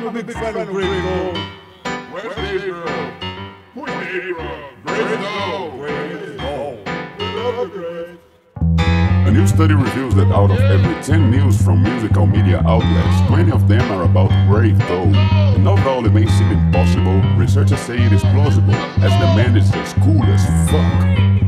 I'm a big fan of Great Dohl. Where's Gabriel? Who's Gabriel? Great Dohl. Great Dohl. Love Great. A new study reveals that out of every 10 news from musical media outlets, 20 of them are about Great Dohl. And although it may seem impossible, researchers say it is plausible, as the man is just cool as fuck.